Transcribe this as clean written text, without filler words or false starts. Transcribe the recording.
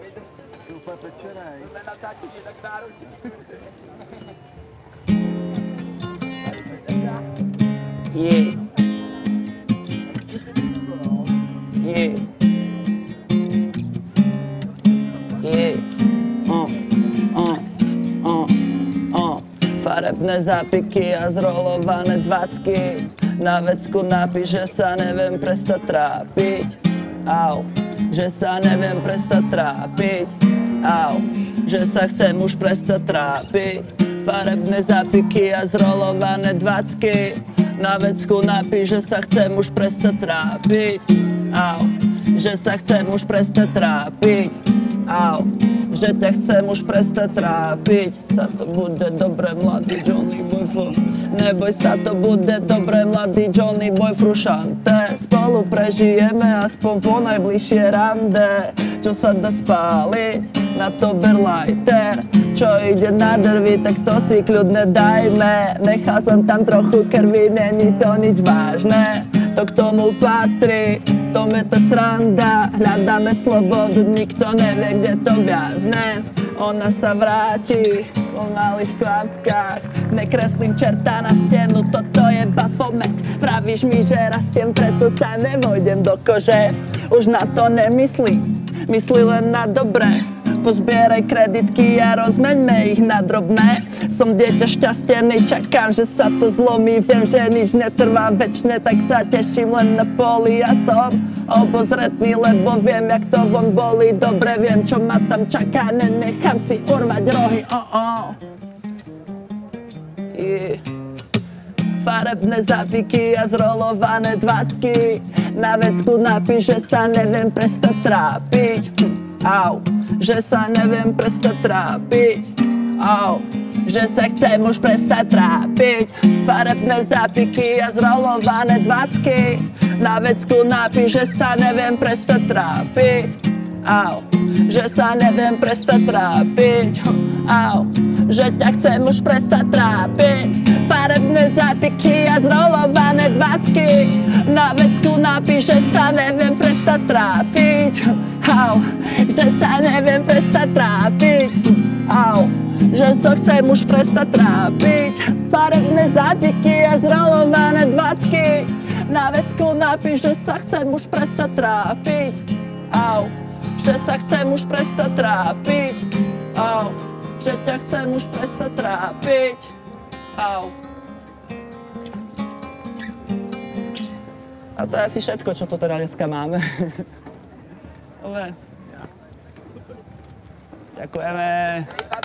Super pečenej. Na natáčení tak náročný. Yeah. Yeah. Yeah. Farebné zápiky a zrolované dvacky. Na vecku napíš, že sa neviem prestať trápiť. Au. Že sa neviem prestať trápiť. Au. Že sa chcem už prestať trápiť. Farebné zápiky a zrolované dvacky. Na vecku napíš, že sa chcem už prestať trápiť. Au. Že sa chcem už prestať trápiť. Au. Že ťa chcem už prestať trápiť. Sa to bude dobre, mladý Johnny Boy. Neboj sa, to bude dobre, mladý Johnny Boy Frušante. Spolu prežijeme aspoň po najbližšie rande. Čo sa dá spáliť na to berlighter. Čo ide na drvy, tak to si kľudne dajme. Nechal som tam trochu krvi, není to nič vážne. To k tomu patrí, to je tá sranda. Hľadáme slobodu, nikto nevie, kde to viazne. Ona sa vráti po malých kvapkách. Nekreslím čerta na stenu, toto je Baphomet. Pravíš mi, že rastiem, preto sa nevojdem do kože. Už na to nemyslím, myslí len na dobré. Pozbieraj kreditky a rozmeňme ich na drobné. Som dieťa šťastený, čakám, že sa to zlomí. Viem, že nič netrvá večne, tak sa teším len na poli. Ja som obozretný, lebo viem, jak to von bolí. Dobre viem, čo ma tam čaká, nenechám si urvať rohy. Yeah. Farebné zápiky a zrolované dvacky. Na vecku napíš, že sa neviem prestať trápiť. Au. Že sa neviem prestať trápiť. Au. Že sa chcem už prestať trápiť. Farebné zápiky a zrolované dvacky. Na vecku napíš, že sa neviem prestať trápiť. Au. Že sa neviem prestať trápiť. Au. Že ťa chcem už prestať trápiť. Farebné zápiky a zrolované dvacky. Na vecku napíš, že sa neviem prestať trápiť. Au. Že sa neviem prestať trápiť. Au. Že to chcem už prestať trápiť. Farebné zápiky a zrolované dvacky. Na vecku napíš, že sa chcem už prestať trápiť. Au. Že sa chcem už prestať trápiť. Au. Že ťa chcem už prestať trápiť. Au. A to je asi všetko, čo tu teda dneska máme. Dobre. Ďakujeme.